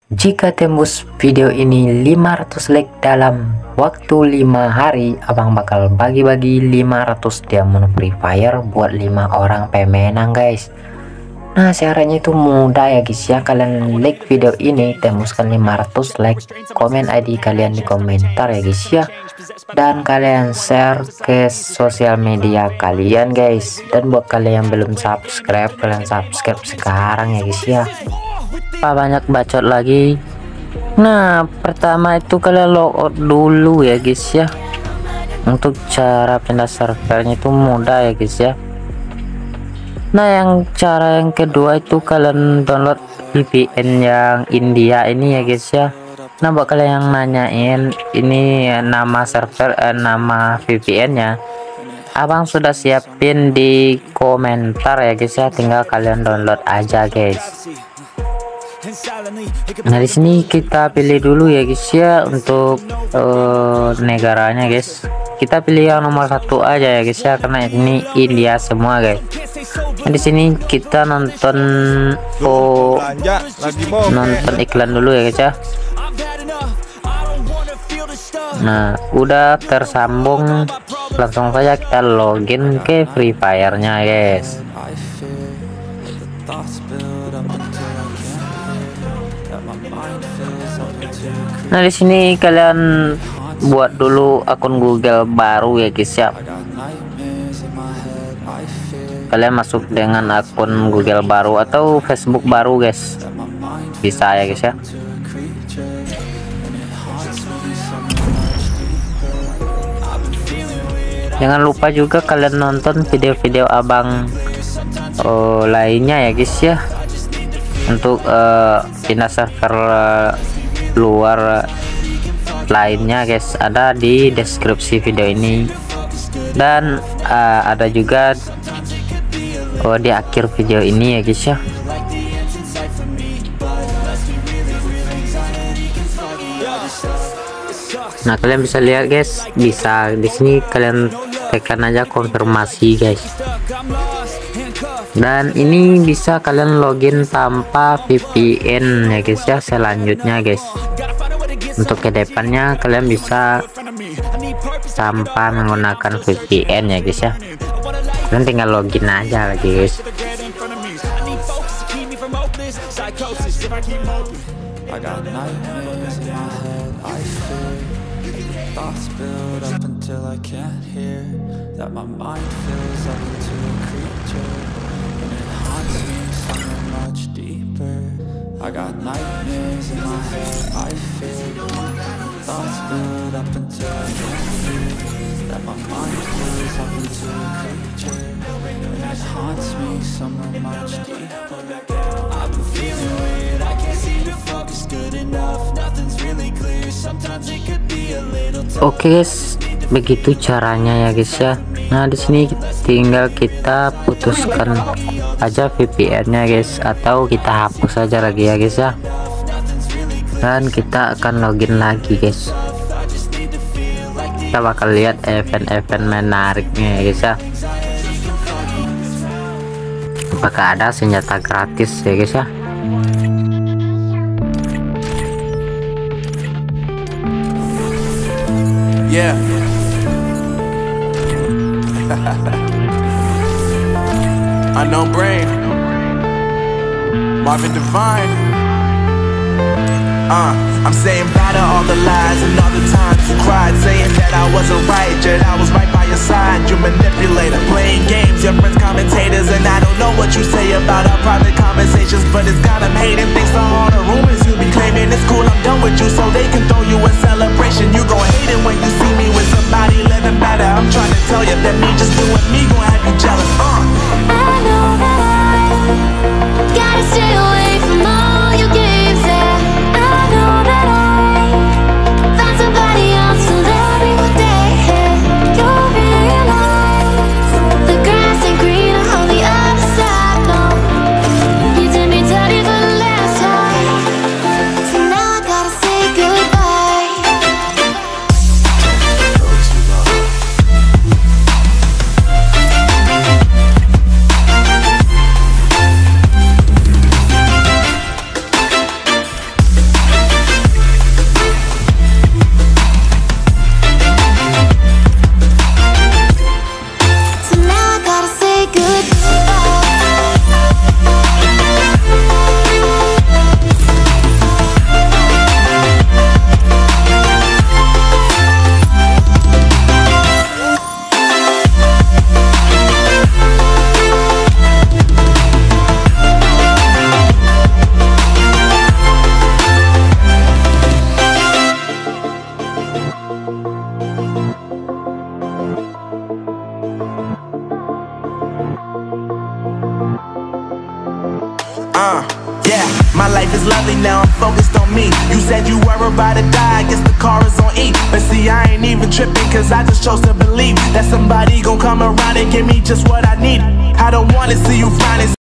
Jika tembus video ini 500 like dalam waktu 5 hari, abang bakal bagi-bagi 500 diamond Free Fire buat 5 orang pemenang guys. Nah syaratnya itu mudah ya guys ya, kalian like video ini, tembuskan 500 like, komen ID kalian di komentar ya guys ya, dan kalian share ke sosial media kalian guys. Dan buat kalian yang belum subscribe, kalian subscribe sekarang ya guys ya. Banyak bacot lagi. Nah pertama itu kalian logout dulu ya guys ya. Untuk cara pindah servernya itu mudah ya guys ya. Nah cara yang kedua itu kalian download VPN yang India ini ya guys ya. Nah buat kalian yang nanyain ini nama server nama VPN nya, abang sudah siapin di komentar ya guys ya, tinggal kalian download aja guys. Nah di sini kita pilih dulu ya guys ya untuk negaranya guys. Kita pilih yang nomor 1 aja ya guys ya, karena ini India semua guys. Nah di sini kita nonton nonton iklan dulu ya guys ya. Nah udah tersambung, langsung saja kita login ke Free Fire-nya guys. Nah di sini kalian buat dulu akun Google baru ya guys ya. Kalian masuk dengan akun Google baru atau Facebook baru guys, bisa ya guys ya. Jangan lupa juga kalian nonton video-video abang lainnya ya guys ya, untuk pindah server luar lainnya guys, ada di deskripsi video ini, dan ada juga di akhir video ini ya guys ya. Nah kalian bisa lihat guys, bisa di sini kalian tekan aja konfirmasi guys, dan ini bisa kalian login tanpa VPN ya guys ya. Selanjutnya guys, untuk kedepannya kalian bisa tanpa menggunakan VPN ya guys ya. Kalian tinggal login aja lagi guys. Thoughts build up until I can't hear, that my mind fills up into a creature, and it haunts me somewhere much deeper. I got nightmares in my head, I fear. Thoughts build up until I can't hear, that my mind fills up into a creature, and it haunts me somewhere much deeper. I've been feeling weird, I can't seem to focus good enough. Nothing's really clear, sometimes it could be a little. Oke guys, begitu caranya ya guys ya. Nah di sini tinggal kita putuskan aja VPN-nya guys, atau kita hapus aja lagi ya guys ya. Dan kita akan login lagi guys. Kita bakal lihat event-event menariknya ya guys ya. Apakah ada senjata gratis ya guys ya. Yeah. Unknown Brain, Marvin Divine. I'm saying bye to all the lies and all the times you cried, saying that I wasn't right, yet I was right by your side. You manipulator, playing games, your friends commentators, and I don't know what you say about our private conversations, but it's got them hating. Thanks to all the rumors you be claiming, it's cool, I'm done with you, so they can throw you a celebration. You gon' hate it when you see me with somebody living better. I'm trying to tell you that me just doing me gon' have you jealous. I know that I gotta stay away from all your games, yeah. I know that I found somebody else to love me what they hate. You'll realize the grass ain't greener on the other side, no. You did me dirty for the last time. is lovely, now I'm focused on me. You said you were about to die, I guess the car is on E. But see, I ain't even tripping, cause I just chose to believe that somebody gon' come around and give me just what I need. I don't wanna see you finally